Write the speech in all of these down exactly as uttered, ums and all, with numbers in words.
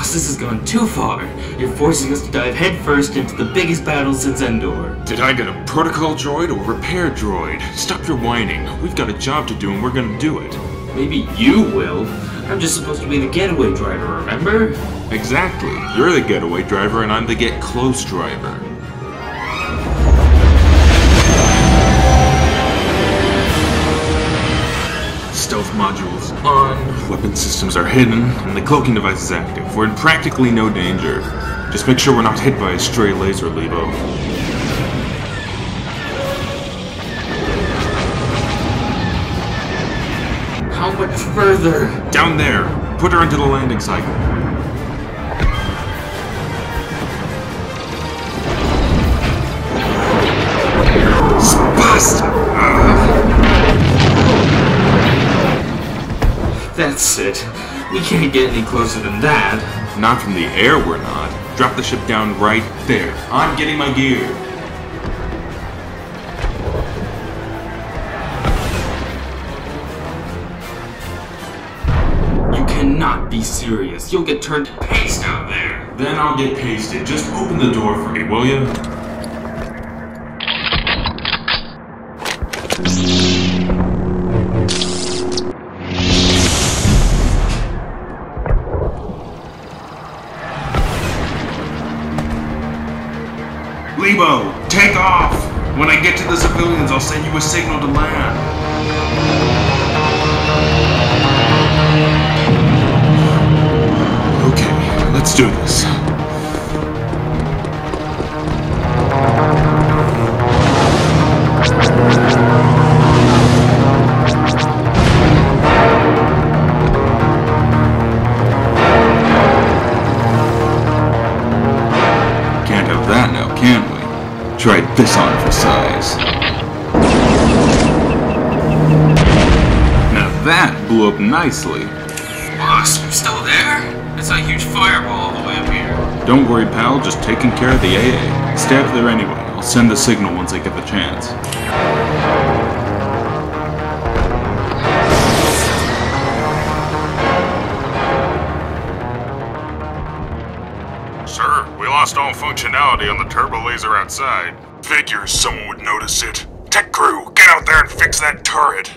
Boss, this has gone too far. You're forcing us to dive headfirst into the biggest battle since Endor. Did I get a protocol droid or repair droid? Stop your whining. We've got a job to do and we're gonna do it. Maybe you will. I'm just supposed to be the getaway driver, remember? Exactly. You're the getaway driver and I'm the get close driver. Stealth modules on, weapon systems are hidden, and the cloaking device is active. We're in practically no danger. Just make sure we're not hit by a stray laser, Lebo. How much further? Down there. Put her into the landing cycle. Spast! That's it. We can't get any closer than that. Not from the air, we're not. Drop the ship down right there. I'm getting my gear. You cannot be serious. You'll get turned to paste out there. Then I'll get pasted. Just open the door for me, will you? Lebo, take off! When I get to the civilians, I'll send you a signal to land. Okay, let's do this. Can't have that now, can we? Try this on for size. Now that blew up nicely. Boss, you're still there? It's a huge fireball all the way up here. Don't worry, pal. Just taking care of the A A. Stay up there anyway. I'll send the signal once I get the chance. Sir, we lost all functionality on the turbo laser outside. Figures someone would notice it. Tech crew, get out there and fix that turret.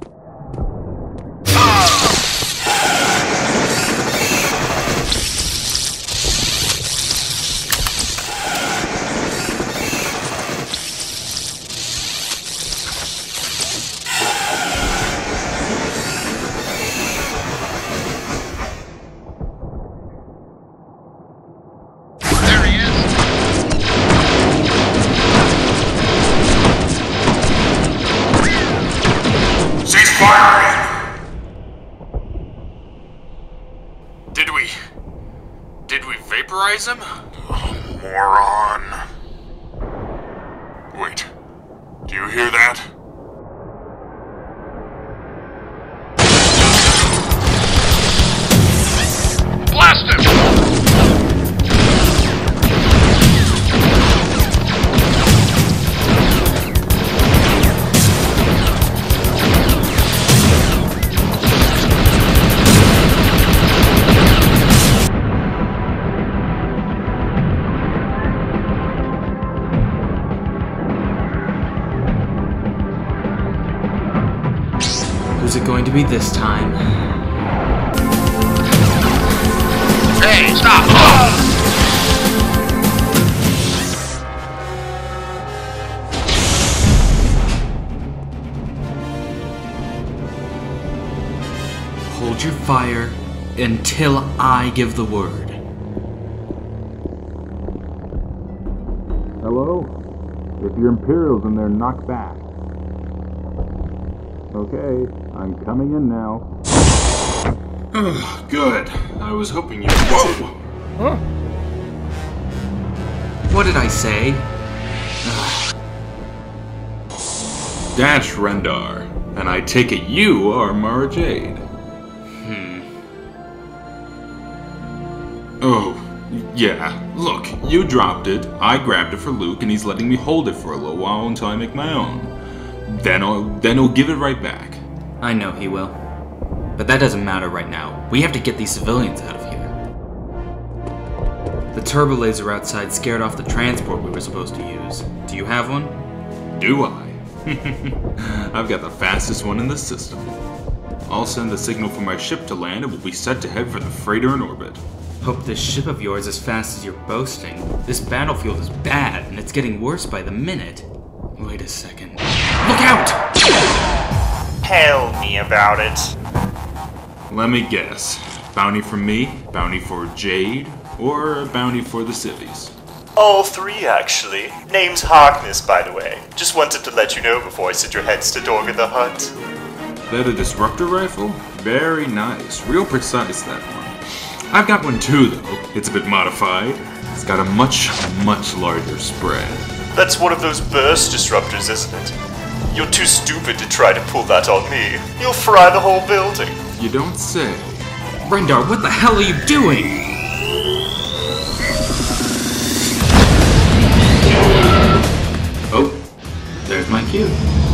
Did we... Did we vaporize him? Oh, moron. Wait. Do you hear that? Blast him! Who's it going to be this time? Hey, stop! Hold your fire until I give the word. Hello? If you're Imperials in there, knock back. Okay, I'm coming in now. Good. I was hoping you... Whoa! Huh? What did I say? Dash Rendar. And I take it you are Mara Jade. Hmm. Oh, yeah. Look, you dropped it, I grabbed it for Luke, and he's letting me hold it for a little while until I make my own. Then I'll, then he'll give it right back. I know he will. But that doesn't matter right now. We have to get these civilians out of here. The turbo laser outside scared off the transport we were supposed to use. Do you have one? Do I? I've got the fastest one in the system. I'll send the signal for my ship to land and we'll be set to head for the freighter in orbit. Hope this ship of yours is as fast as you're boasting. This battlefield is bad, and it's getting worse by the minute. Wait a second. Look out! Tell me about it. Let me guess. Bounty for me, bounty for Jade, or a bounty for the civvies? All three, actually. Name's Harkness, by the way. Just wanted to let you know before I sent your heads to Dorga the Hutt. That a disruptor rifle? Very nice. Real precise, that one. I've got one too, though. It's a bit modified. It's got a much, much larger spread. That's one of those burst disruptors, isn't it? You're too stupid to try to pull that on me. You'll fry the whole building. You don't say. Rendar, what the hell are you doing? Oh, there's my cue.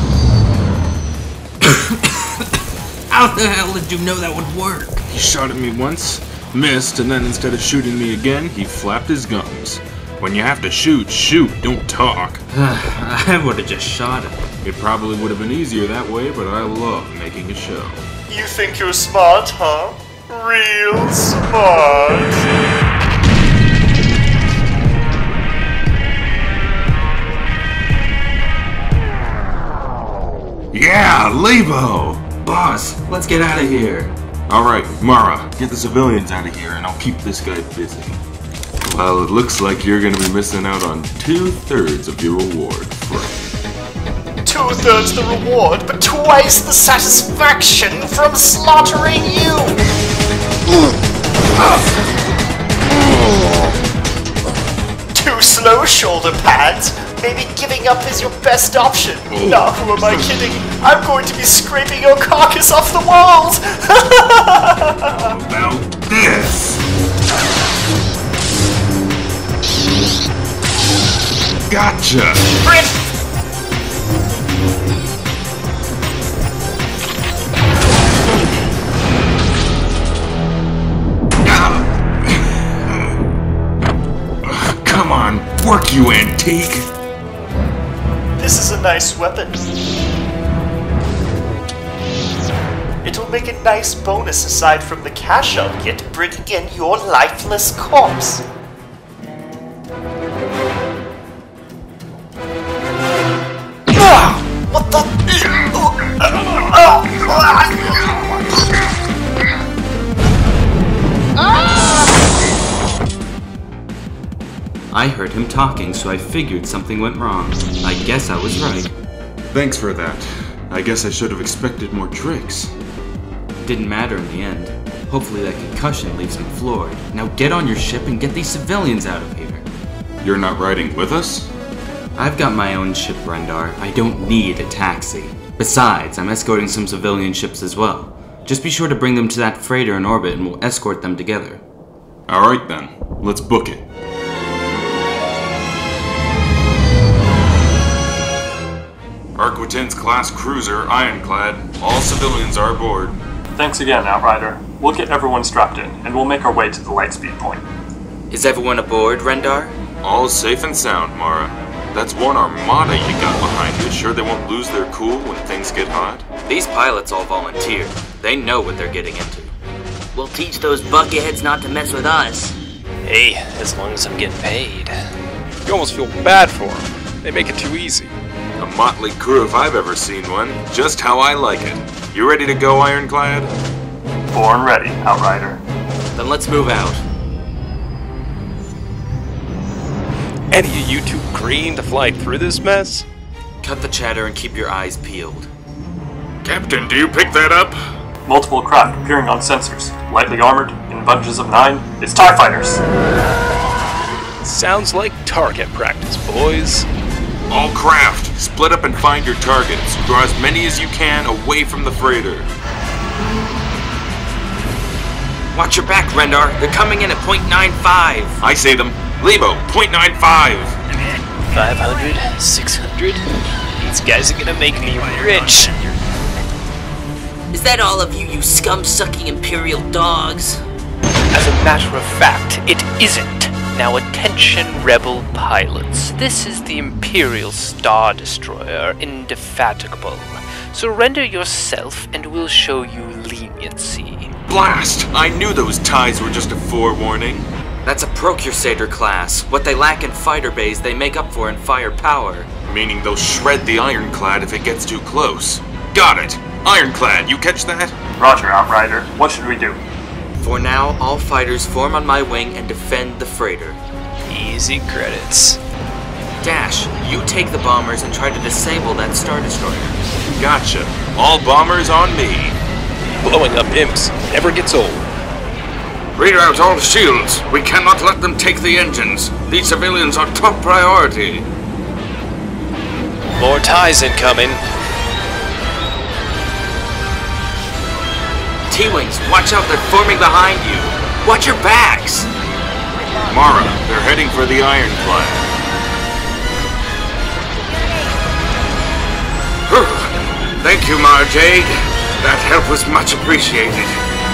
How the hell did you know that would work? He shot at me once, missed, and then instead of shooting me again, he flapped his gums. When you have to shoot, shoot, don't talk. I would have just shot him. It probably would have been easier that way, but I love making a show. You think you're smart, huh? Real smart. Yeah, Lebo! Boss, let's get out of here. Alright, Mara, get the civilians out of here and I'll keep this guy busy. Well, it looks like you're gonna be missing out on two-thirds of your reward, friend. Two-thirds the reward, but twice the satisfaction from slaughtering you! Too slow, shoulder pads. Maybe giving up is your best option. Nah, who am I kidding? I'm going to be scraping your carcass off the walls! How about this? Gotcha! Rip! Come on, work, you antique! This is a nice weapon. It'll make a nice bonus aside from the cash I'll get bringing in your lifeless corpse. Ah! What the? I heard him talking, so I figured something went wrong. I guess I was right. Thanks for that. I guess I should have expected more tricks. Didn't matter in the end. Hopefully that concussion leaves him floored. Now get on your ship and get these civilians out of here. You're not riding with us? I've got my own ship, Rendar. I don't need a taxi. Besides, I'm escorting some civilian ships as well. Just be sure to bring them to that freighter in orbit and we'll escort them together. Alright then, let's book it. Arquitens class cruiser, ironclad. All civilians are aboard. Thanks again, Outrider. We'll get everyone strapped in, and we'll make our way to the lightspeed point. Is everyone aboard, Rendar? All safe and sound, Mara. That's one armada you got behind you. Sure they won't lose their cool when things get hot? These pilots all volunteer. They know what they're getting into. We'll teach those bucketheads not to mess with us. Hey, as long as I'm getting paid. You almost feel bad for them. They make it too easy. A motley crew if I've ever seen one. Just how I like it. You ready to go, Ironclad? Born ready, Outrider. Then let's move out. Any of you too green to fly through this mess? Cut the chatter and keep your eyes peeled. Captain, do you pick that up? Multiple craft appearing on sensors. Lightly armored, in bunches of nine. It's TIE fighters! Sounds like target practice, boys. All craft, split up and find your targets. Draw as many as you can away from the freighter. Watch your back, Rendar. They're coming in at point nine five. I say them. Lebo, point nine five. five hundred, six hundred. These guys are gonna make me rich. Is that all of you, you scum-sucking Imperial dogs? As a matter of fact, it isn't. Now attention Rebel pilots, this is the Imperial Star Destroyer, Indefatigable. Surrender yourself and we'll show you leniency. Blast! I knew those ties were just a forewarning. That's a Pro-Crusader class. What they lack in fighter bays, they make up for in firepower. Meaning they'll shred the Ironclad if it gets too close. Got it! Ironclad, you catch that? Roger, Outrider. What should we do? For now, all fighters form on my wing and defend the freighter. Easy credits. Dash, you take the bombers and try to disable that Star Destroyer. Gotcha. All bombers on me. Blowing up imps never gets old. Read out all shields. We cannot let them take the engines. These civilians are top priority. More ties incoming. T-Wings, watch out, they're forming behind you. Watch your backs. Mara, they're heading for the Ironclad. Thank you, Mara Jade. That help was much appreciated.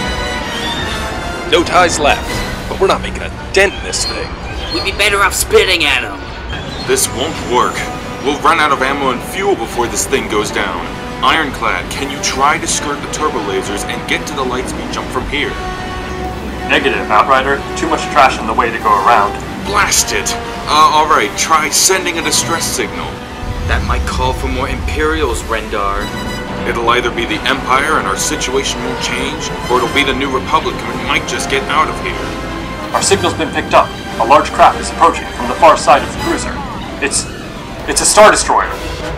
No ties left, but we're not making a dent in this thing. We'd be better off spitting at them. This won't work. We'll run out of ammo and fuel before this thing goes down. Ironclad, can you try to skirt the turbo lasers and get to the lightspeed jump from here? Negative, Outrider. Too much trash in the way to go around. Blast it! Uh, alright, try sending a distress signal. That might call for more Imperials, Rendar. It'll either be the Empire and our situation won't change, or it'll be the New Republic and we might just get out of here. Our signal's been picked up. A large craft is approaching from the far side of the cruiser. It's... it's a Star Destroyer.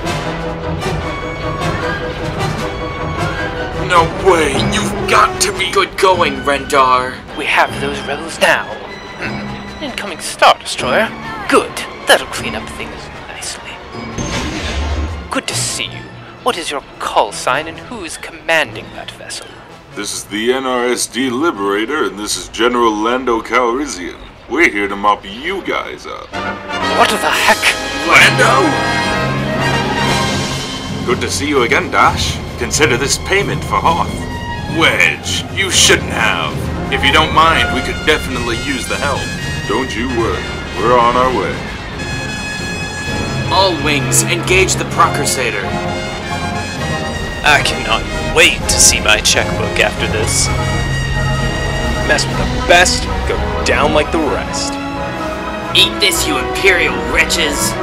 No way! You've got to be... Good going, Rendar. We have those rebels now. Hmm. Incoming Star Destroyer. Good. That'll clean up things nicely. Good to see you. What is your call sign and who is commanding that vessel? This is the N R S D Liberator, and this is General Lando Calrissian. We're here to mop you guys up. What the heck? Lando? Good to see you again, Dash. Consider this payment for Hoth. Wedge, you shouldn't have. If you don't mind, we could definitely use the help. Don't you worry. We're on our way. All wings, engage the Pro-Crusader. I cannot wait to see my checkbook after this. Mess with the best, go down like the rest. Eat this, you Imperial wretches!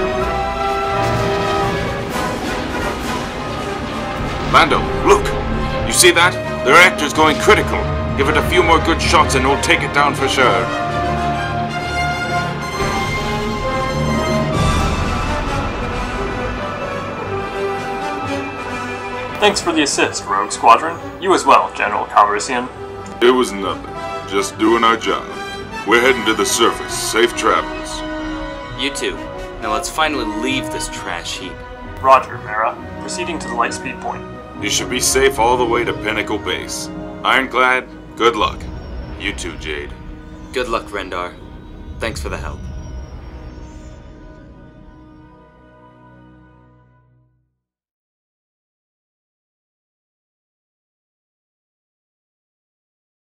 Lando, look! You see that? The reactor's going critical. Give it a few more good shots and we'll take it down for sure. Thanks for the assist, Rogue Squadron. You as well, General Calrissian. It was nothing. Just doing our job. We're heading to the surface. Safe travels. You too. Now let's finally leave this trash heap. Roger, Mara. Proceeding to the lightspeed point. You should be safe all the way to Pinnacle Base. Ironclad, good luck. You too, Jade. Good luck, Rendar. Thanks for the help.